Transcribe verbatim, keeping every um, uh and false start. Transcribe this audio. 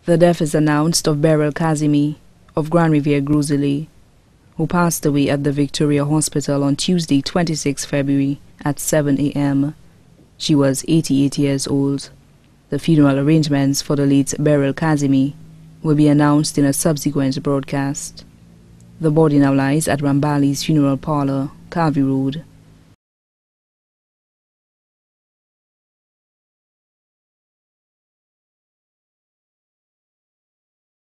The death is announced of Beryl Casimir of Grand Riviere Groseilliers, who passed away at the Victoria Hospital on Tuesday, the twenty-sixth of February at seven a m She was eighty-eight years old. The funeral arrangements for the late Beryl Casimir will be announced in a subsequent broadcast. The body now lies at Rambali's Funeral Parlour, Calvi Road.